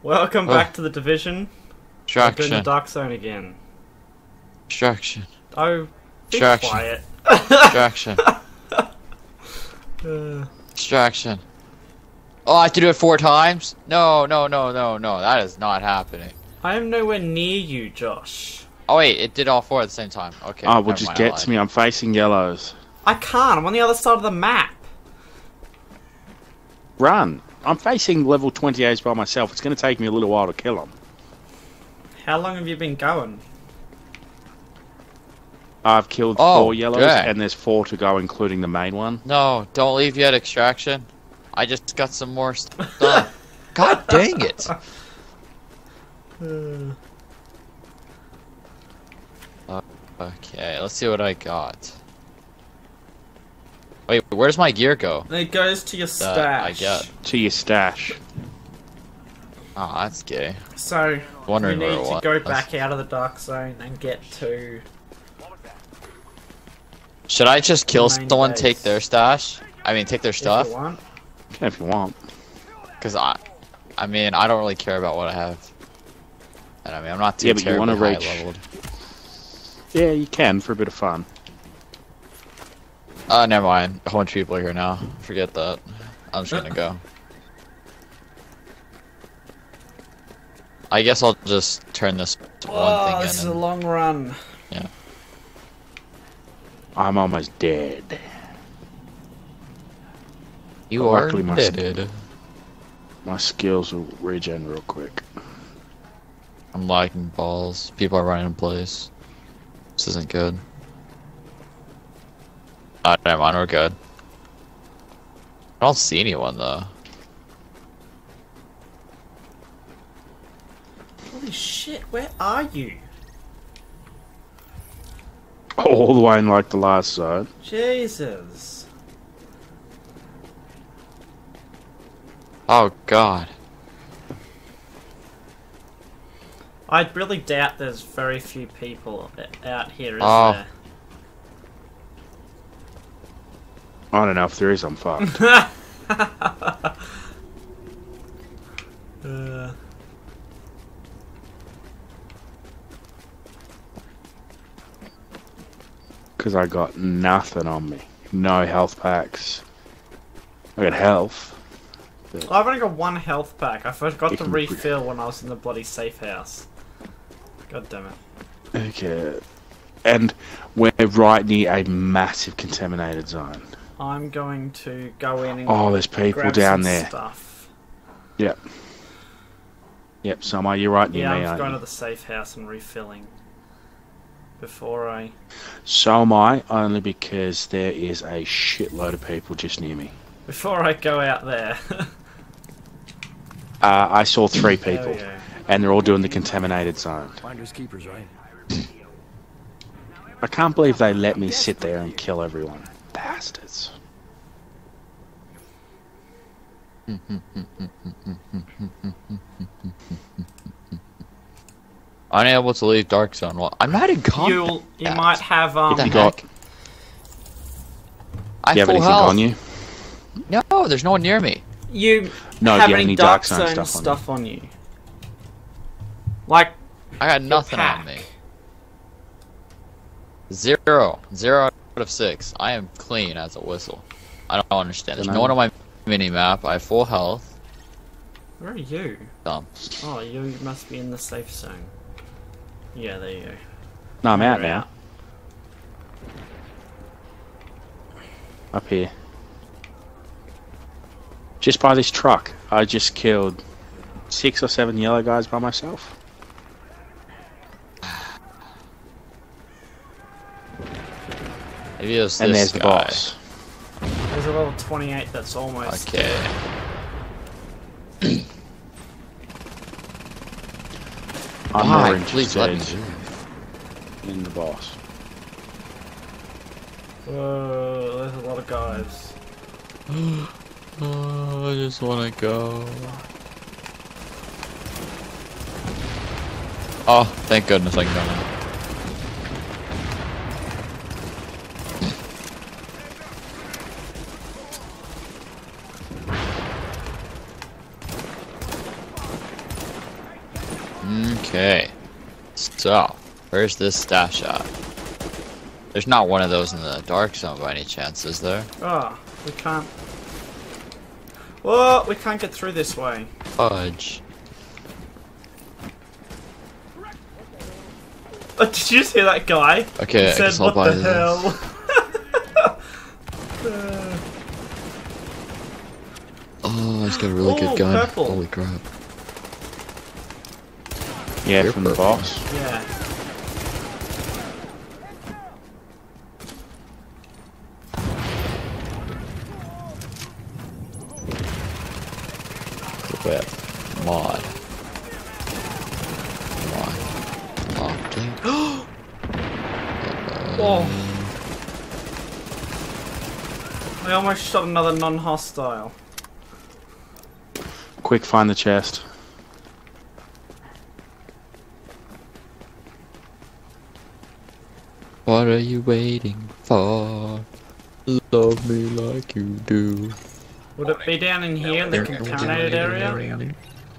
Welcome back to the Division. We're in the Dark Zone again. Distraction. Oh, be Distraction. quiet. Distraction. Distraction. Oh, I have to do it 4 times? No, that is not happening. I am nowhere near you, Josh. Oh wait, it did all 4 at the same time. Okay. Oh, well, just get to me. I'm facing yellows. I can't. I'm on the other side of the map. Run. I'm facing level 28s by myself. It's going to take me a little while to kill them. How long have you been going? I've killed 4 yellows, and there's 4 to go, including the main one. No, don't leave yet, Extraction. I just got some more stuff. God dang it! Okay, let's see what I got. Wait, where does my gear go? It goes to your stash. I get to your stash. Oh, that's gay. So you Wondering need to go back out of the Dark Zone and get to. Should I just kill someone, base. take their stash? I mean, take their stuff? If you want. Yeah, if you want. Because I mean, I don't really care about what I have. And I mean, I'm not too but you terribly wanna high leveled. Yeah, you can for a bit of fun. Never mind. A whole bunch of people are here now. Forget that. I'm just gonna go. I guess I'll just turn this one thing this in. is a long run. Yeah. I'm almost dead. You But are luckily dead. My skills will regen real quick. I'm lagging balls. People are running in place. This isn't good. Never mind, we're good. I don't see anyone though. Holy shit, where are you? All the way in like the last zone. Jesus. Oh god. I really doubt there's very few people out here, is there? I don't know if there is, I'm fucked. Because I got nothing on me. No health packs. I got health. I've only got 1 health pack. I forgot to refill when I was in the bloody safe house. God damn it. Okay. And we're right near a massive contaminated zone. I'm going to go in and there's people grab down some there. Stuff. Yep. Yep, Summer, you're right near me, I'm aren't going you? to the safe house and refilling. Before I... So am I, only because there is a shitload of people just near me. Before I go out there. I saw 3 people, and they're all doing the contaminated zone. Finders keepers, right? I can't believe they let me sit there and kill everyone. Bastards. Unable to leave Dark Zone. Well, I'm not in combat. You might have You got? I Do you have anything health. on you? No, there's no one near me. You No, have do you have any any Dark Dark Zone Zone stuff stuff on you? Like I got nothing on me. 0. 0 out of 6. I am clean as a whistle. I don't understand. There's no one on my mini map. I have full health. Where are you? Dumb. Oh, you must be in the safe zone. Yeah, there you go. No, I'm out You're now. Up here. Just by this truck, I just killed 6 or 7 yellow guys by myself. Maybe it was And this there's the guy. boss. There's a level 28 that's almost... Okay. I'm Why? more Please let me interested in the boss. Whoa, there's a lot of guys. Oh, I just want to go. Oh, thank goodness I can go now. Okay. So, where's this stash at? There's not one of those in the dark zone by any chance, is there? Oh, we can't. Whoa, we can't get through this way. Fudge. Oh, did you see that guy? Okay, He I said, guess I'll what buy the this. hell? Oh, he's got a really Ooh, good gun. purple. Holy crap. Yeah, You're from the purple. boss. Yeah. Quit. Mod. Optic. Oh. I almost shot another non-hostile. Quick, find the chest. What are you waiting for? Love me like you do. Would it be down in here in the contaminated area?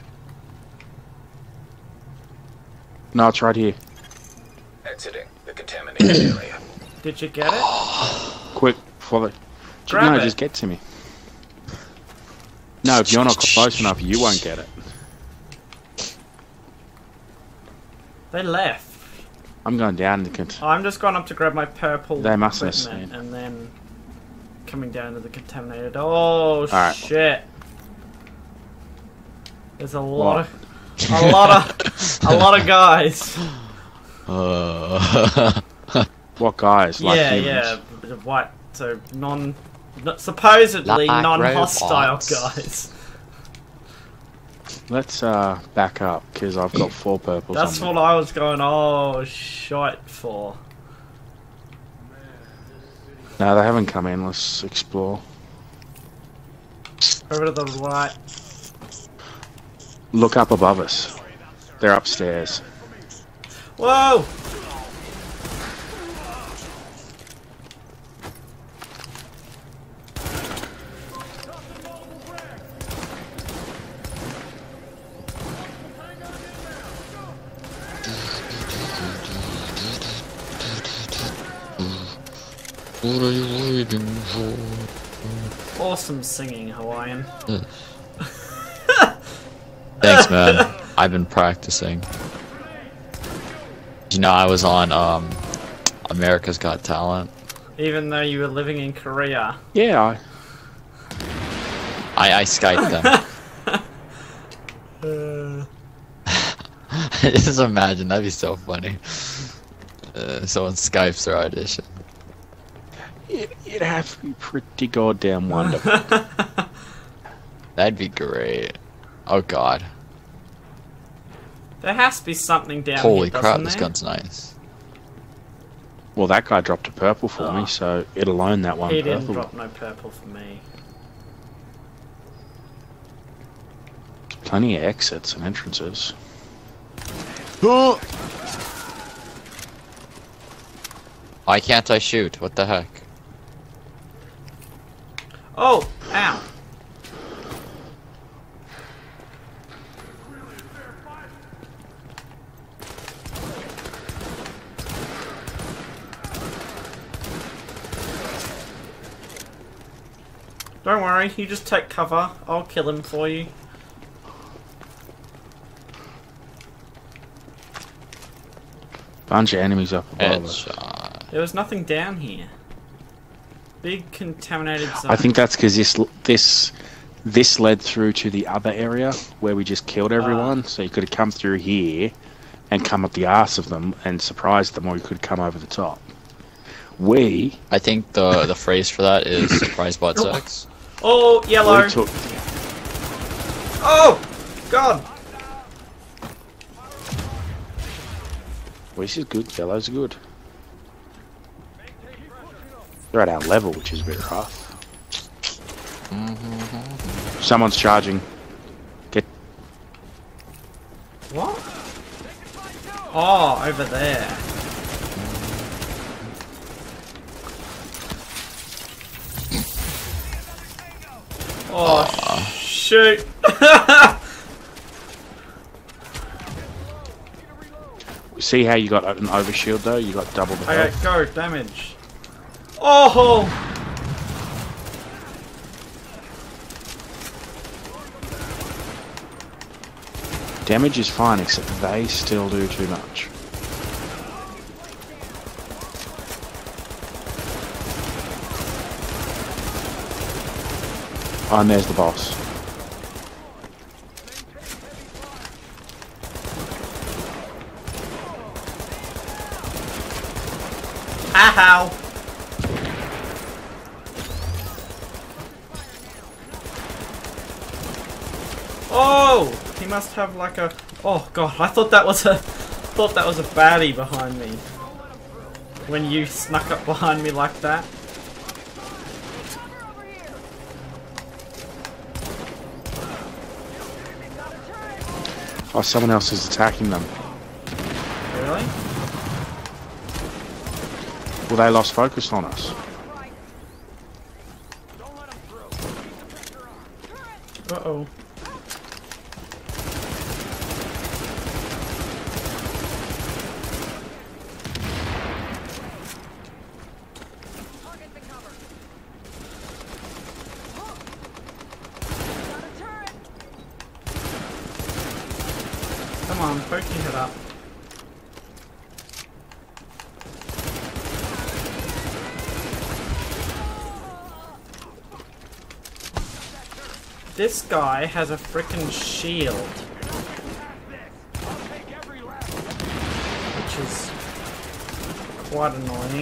No, it's right here. Exiting the contaminated area. Did you get it? Quick, follow. Grab No, it. just get to me. No, if you're not close enough, you won't get it. They left. I'm going down the cont. I'm just going up to grab my purple They must have equipment seen. and then coming down to the contaminated. Oh Alright. shit! There's a lot What? of, a lot of guys. What guys? Like Yeah, humans? yeah, white. So supposedly Like non-hostile robots. guys. Let's back up because I've got 4 purples. That's on what I was going. Oh shite for. No, they haven't come in. Let's explore. Over to the right. Look up above us. They're upstairs. Whoa! What are you waiting for? Awesome singing, Hawaiian. Thanks, man. I've been practicing. You know, I was on America's Got Talent. Even though you were living in Korea. Yeah, I Skyped them. Just imagine, that'd be so funny. Someone Skypes their audition. it'd have to be pretty goddamn wonderful. That'd be great. Oh god. There has to be something down Holy here, crap, doesn't this there? gun's nice. Well, that guy dropped a purple for Oh. me, so it'll own that one He purple. didn't drop no purple for me. Plenty of exits and entrances. Why can't I shoot? What the heck? Oh! Ow! Don't worry, you just take cover. I'll kill him for you. Bunch of enemies up above us. Headshot. There was nothing down here. Big contaminated zone. I think that's because this led through to the other area where we just killed everyone. So you could have come through here and come up the arse of them and surprised them, or you could come over the top. I think the phrase for that is surprise butt sex. Oh, yellow! We took. Oh! God! Well, this is good. Yellows are good. They're at our level, which is a bit rough. Someone's charging. Get. What? Oh, over there. Oh, shoot! see how you got an overshield though? You got double the Okay, health. go, damage. Oh! Damage is fine, except they still do too much. Oh, and there's the boss. Ow! Oh! He must have like a... Oh god, I thought that was a... thought that was a baddie behind me. When you snuck up behind me like that. Oh, someone else is attacking them. Really? Well, they lost focus on us. Uh-oh. Come on, poke your head up. This guy has a frickin' shield. Which is quite annoying.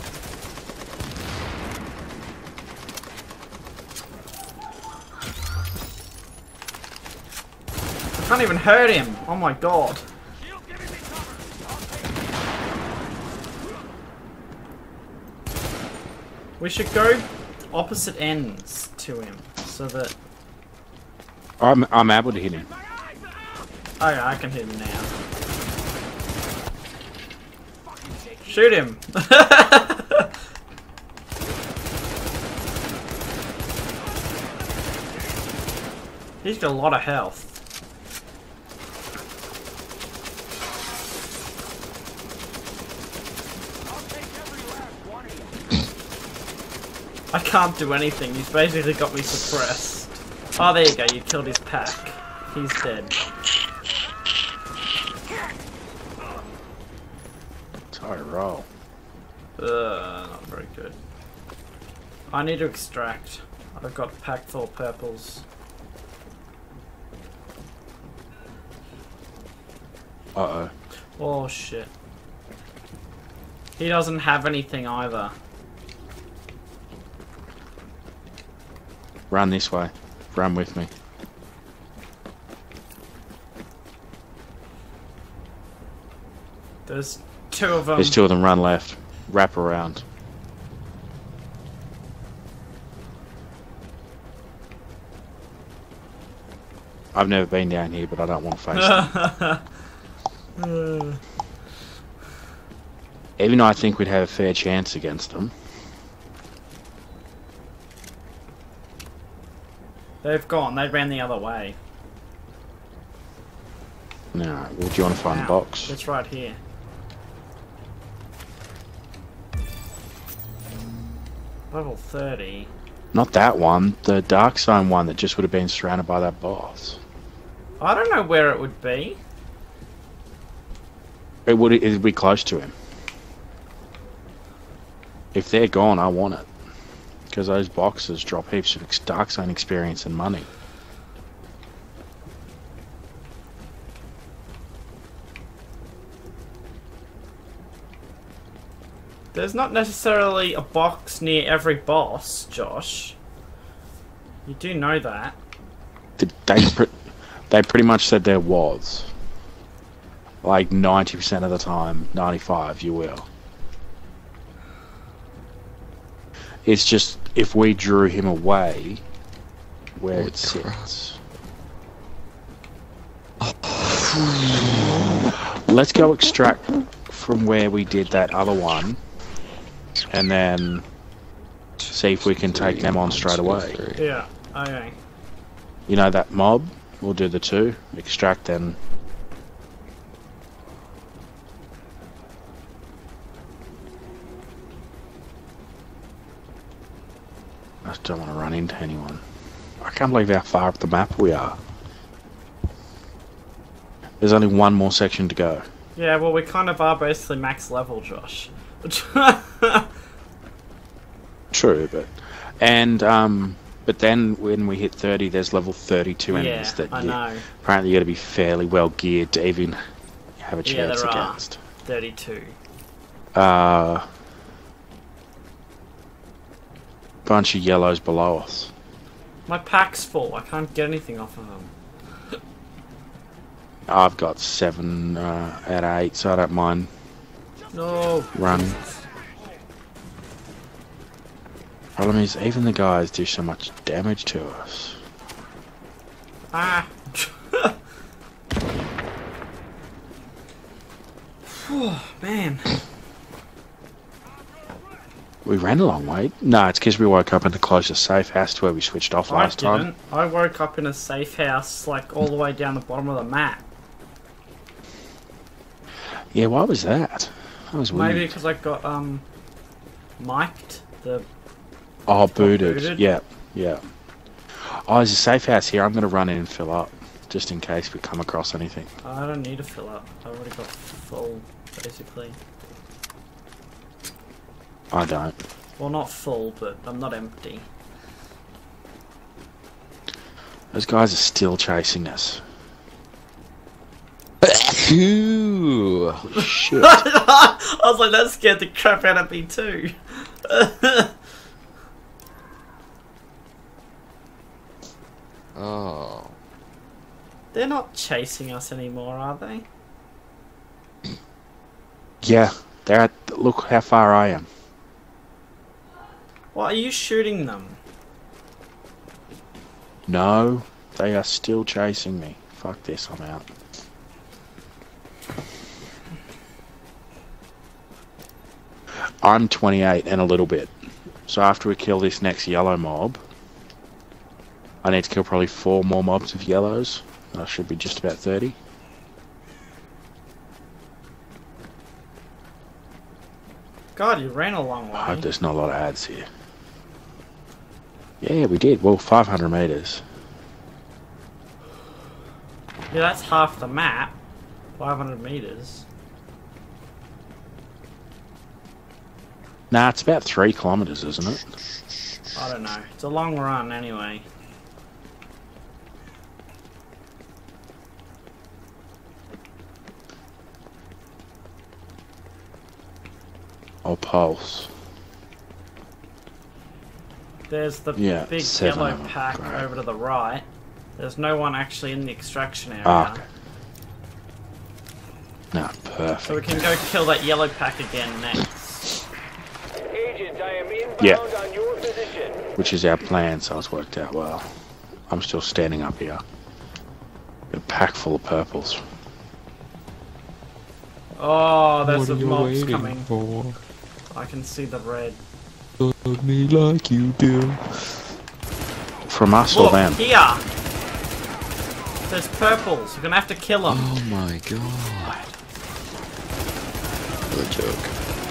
I can't even hurt him! Oh my god. We should go opposite ends to him, so that... I'm able to hit him. Oh yeah, I can hit him now. Shoot him! He's got a lot of health. I can't do anything, he's basically got me suppressed. Oh, there you go, you killed his pack. He's dead. Sorry, roll. Not very good. I need to extract. I've got pack full of purples. Uh-oh. Oh shit. He doesn't have anything either. Run this way. Run with me. There's two of them. There's two of them. Run left. Wrap around. I've never been down here, but I don't want to face them. Even though I think we'd have a fair chance against them. They've gone. They ran the other way. No, well, do you want to find the box? It's right here. Level 30. Not that one. The Dark Zone one that just would have been surrounded by that boss. I don't know where it would be. It'd be close to him. If they're gone, I want it. Because those boxes drop heaps of Dark Zone experience and money. There's not necessarily a box near every boss, Josh. You do know that. They pretty much said there was. Like 90% of the time, 95 you will. It's just if we drew him away, where it sits. Let's go extract from where we did that other one, and then see if we can take them on straight away. Yeah, okay. You know that mob? We'll do the two. Extract then. I just don't want to run into anyone. I can't believe how far up the map we are. There's only one more section to go. Yeah, well, we kind of are basically max level, Josh. True, but then when we hit 30, there's level 32 enemies Yeah, that I know. apparently you got to be fairly well geared to even have a Yeah, chance there are against. 32. Bunch of yellows below us. My pack's full. I can't get anything off of them. I've got 7 out of 8, so I don't mind No. running. Problem is, even the guys do so much damage to us. Ah. Man. We ran a long way. No, it's because we woke up in the closest safe house to where we switched off last time. I woke up in a safe house, like, all the way down the bottom of the map. Yeah, why was that? That was weird. Maybe because I got, mic'd. Oh, booted. booted. Yeah, yeah. Oh, there's a safe house here. I'm going to run in and fill up, just in case we come across anything. I don't need to fill up. I already got full, basically. I don't. Well, not full, but I'm not empty. Those guys are still chasing us. Ooh. Holy shit. I was like, that scared the crap out of me too. Oh. They're not chasing us anymore, are they? Yeah, they're at... Look how far I am. Why are you shooting them? No, they are still chasing me. Fuck this, I'm out. I'm 28 and a little bit. So after we kill this next yellow mob, I need to kill probably 4 more mobs of yellows. I should be just about 30. God, you ran a long way. I hope there's not a lot of ads here. Yeah, we did. Well, 500 meters. Yeah, that's half the map. 500 meters. Nah, it's about 3 kilometers, isn't it? I don't know. It's a long run anyway. Or pulse. There's the Yeah, big 7 yellow of them. pack Great. over to the right. There's no one actually in the extraction area. Ah, okay. Nah, perfect. So we can go kill that yellow pack again next. Agent, I am inbound Yeah. on your position. Which is our plan, so it's worked out well. I'm still standing up here. Got a pack full of purples. Oh, there's What some are you mobs waiting coming. for? I can see the red. Love me like you do. From us or Look, them? here! There's purples. You're gonna have to kill them. Oh my god. What a joke.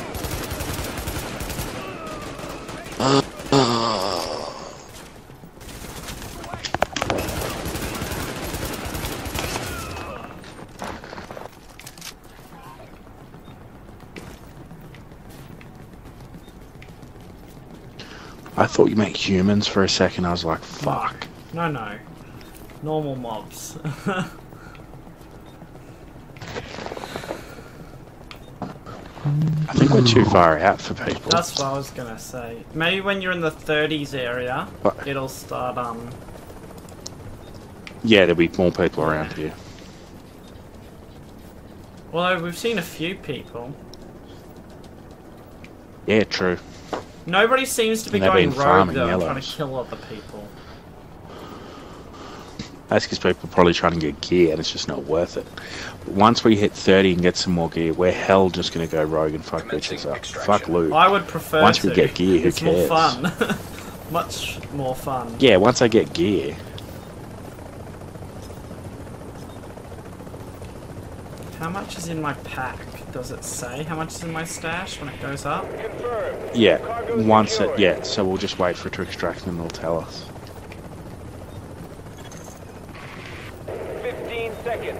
I thought you meant humans for a second. I was like, fuck. No, no. Normal mobs. I think we're too far out for people. That's what I was gonna say. Maybe when you're in the 30s area, What? it'll start, Yeah, there'll be more people around here. Although we've seen a few people. Yeah, true. Nobody seems to be And they've going been rogue farming though and trying to yellows. kill other people. That's because people are probably trying to get gear and it's just not worth it. But once we hit 30 and get some more gear, we're hell just going to go rogue and fuck Commencing bitches up. extraction. Fuck loot. I would prefer Once to. we get gear, who it's cares? more fun. Much more fun. Yeah, once I get gear. How much is in my pack? Does it say how much is in my stash when it goes up? Confirmed. Yeah, Cargo once it, secured. yeah, so we'll just wait for it to extract and it'll tell us. 15 seconds.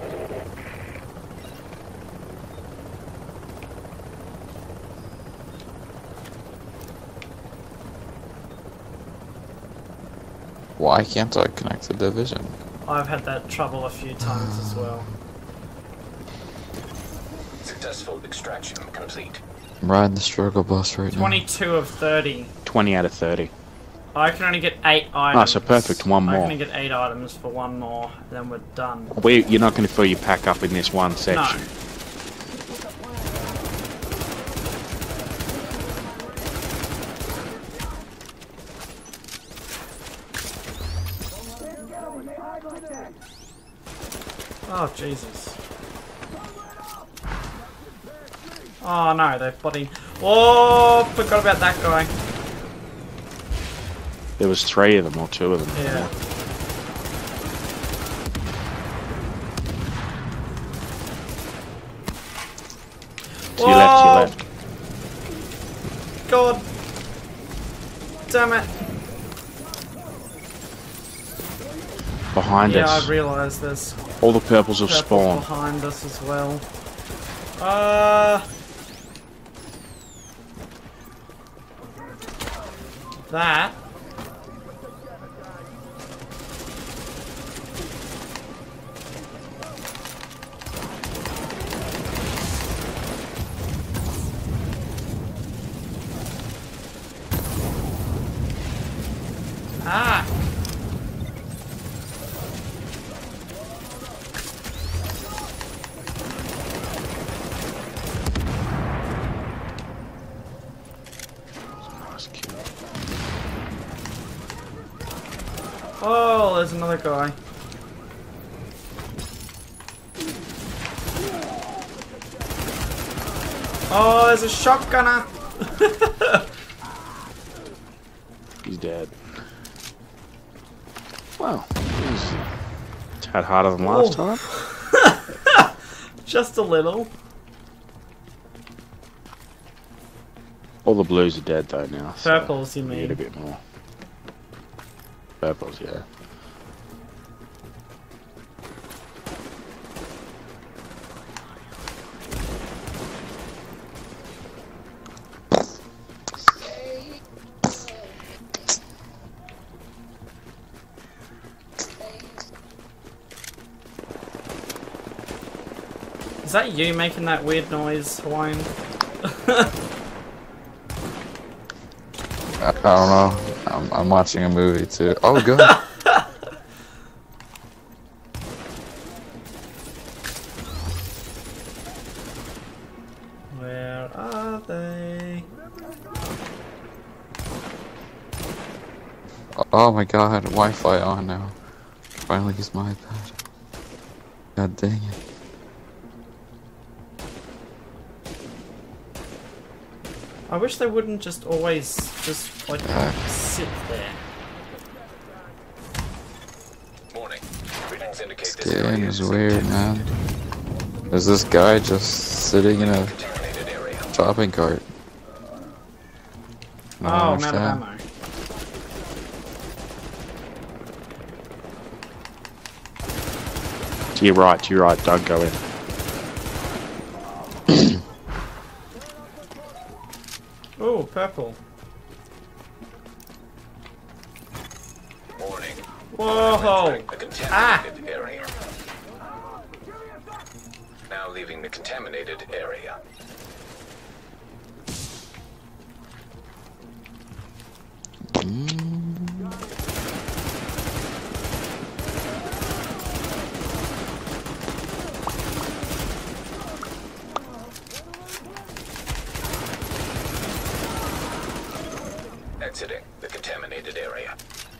Why can't I connect the division? I've had that trouble a few times as well. Successful extraction complete. I'm riding the struggle bus right now. 22 of 30. 20 out of 30. I can only get 8 items. so perfect, one I more. can only get 8 items for one more, and then we're done. You're not going to fill your pack up in this one section. No. Oh, Jesus. Oh no, they're body. Oh, forgot about that guy. There was 3 of them or 2 of them. Yeah. To your left, to your left. God. Damn it. Behind Yeah, us. I realise there's All the purples have purples spawned. behind us as well. That. Ah. Nice kill. Oh, there's another guy. Oh, there's a shotgunner. He's dead. Wow. He's a tad harder than last time. Just a little. All the blues are dead though now. so Purples, you we need a mean? bit more. Purples, yeah. Is that you making that weird noise, Hawaiian? I don't know. I'm watching a movie too. Oh god. Where are they? Oh my god, Wi-Fi on now. Finally use my iPad. God dang it. I wish they wouldn't just always just like sit there. Morning. Readings indicate this This game area is is weird, man. There's this guy just sitting in a contaminated area. shopping cart. I don't Oh, I'm out of understand. ammo. To your right, don't go in. Oh, purple. Warning. Whoa! Entering the contaminated area. Now leaving the contaminated area. Exiting the contaminated area.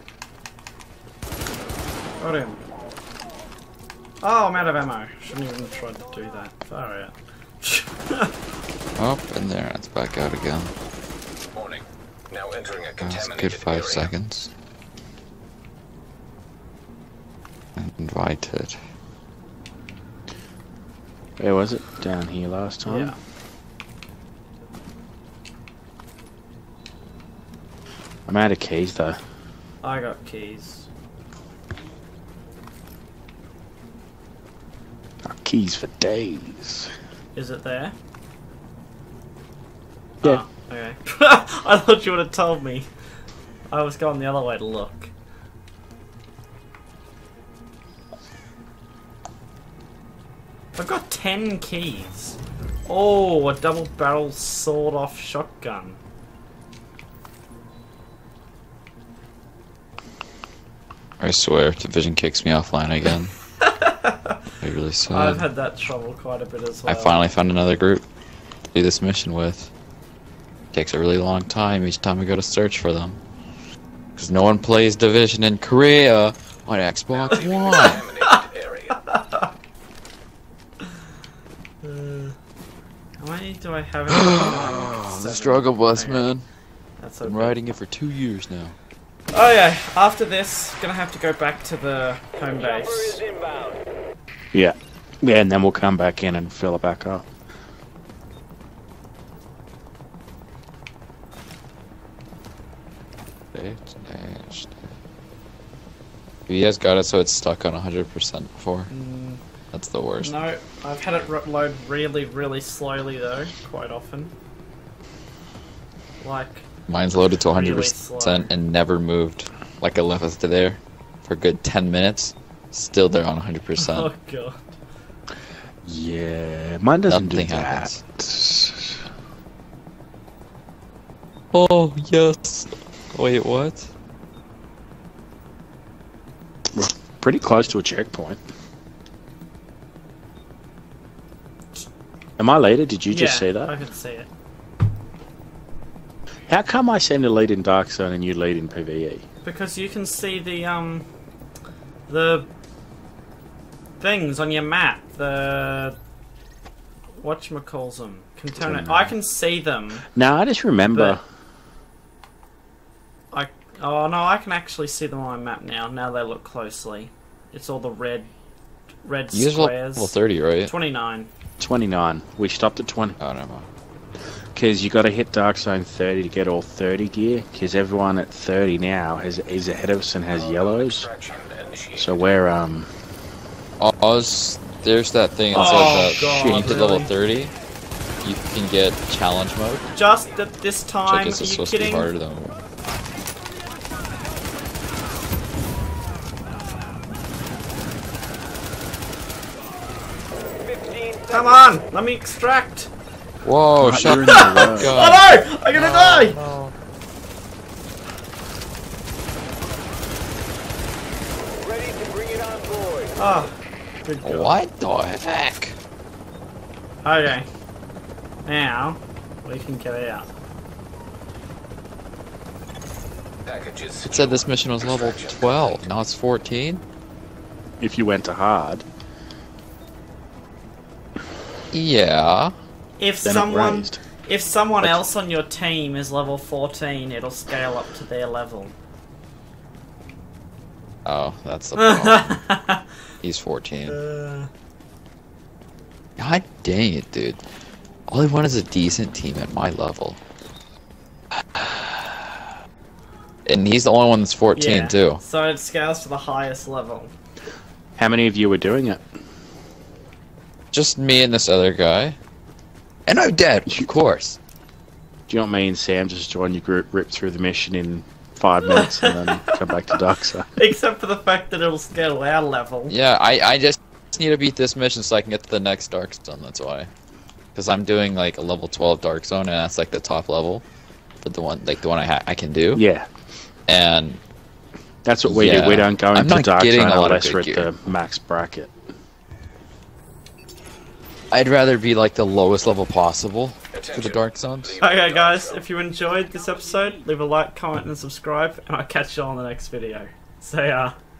Got him. Oh, I'm out of ammo. Shouldn't even tried to do that. Far out. Oh, in there, it's back out again. Warning. Now entering a That's a contaminated good 5 area. seconds. And invited. Where was it? Down here last time. Yeah. I'm out of keys though. I got keys. Keys for days. Is it there? Yeah. Oh, okay. I thought you would have told me. I was going the other way to look. I've got 10 keys. Oh, a double barrel sawed off shotgun. I swear, Division kicks me offline again. I really sad. I've had that trouble quite a bit as well. I finally found another group to do this mission with. Takes a really long time each time we go to search for them. Because no one plays Division in Korea on Xbox One. Contaminated area. How many do I have? In The struggle bus, man. That's Been okay. riding it for 2 years now. Oh yeah, after this, gonna have to go back to the home Chopper base. is inbound. Yeah. Yeah, and then we'll come back in and fill it back up. You guys got it so it's stuck on 100% before. That's the worst. No, I've had it load really, really slowly though, quite often. Like, Mine's loaded to Really 100% slow. and never moved. Like I left us to there for a good 10 minutes. Still there on 100%. oh god. Yeah, mine doesn't Nothing do happens. that. Oh, yes. Wait, what? We're pretty close to a checkpoint. Am I later? Did you just Yeah, see that? I could see it. How come I seem to lead in Dark Zone and you lead in PvE? Because you can see the things on your map, the whatchamacalls container. I can see them. No, I just remember. Oh no, I can actually see them on my map now. Now they look closely. It's all the red You guys squares. level 30, right? 29. 29. We stopped at 20. Oh, never mind. Because you got to hit Dark Zone 30 to get all 30 gear. Because everyone at 30 now is ahead of us and has yellows. Extraction initiated. So we're There's that thing that Oh, says that God, when you hit level really? 30, you can get challenge mode. Just at this Which I time, guess are is you supposed to be kidding? harder than. Come on, let me extract. Whoa, Right, shut you're the in the fuck road. Oh up. no! I'm gonna die! Ready to bring it on board. Oh, good God. What the heck? Okay. Now, we can get out. Packages. It said this mission was level 12. Now it's 14? if you went to hard, Yeah. If then it someone, raised. if someone else on your team is level 14, it'll scale up to their level. Oh, that's the problem. He's 14. God dang it, dude. All I want is a decent team at my level. And he's the only one that's 14, yeah. too. So it scales to the highest level. How many of you were doing it? Just me and this other guy. And I'm dead, of course. Do you want me and Sam just join your group, rip through the mission in 5 minutes, and then come back to Dark Zone? Except for the fact that it'll scale to our level. Yeah, I just need to beat this mission so I can get to the next Dark Zone, that's why. Because I'm doing like a level 12 Dark Zone, and that's like the top level. For the one I can do. Yeah, And that's what we do. Yeah. We don't go I'm into not Dark getting Zone a lot of unless we're good at the max bracket. I'd rather be like the lowest level possible for the Attention. Dark Zones. Okay guys, if you enjoyed this episode, leave a like, comment and subscribe, and I'll catch you all in the next video. See ya.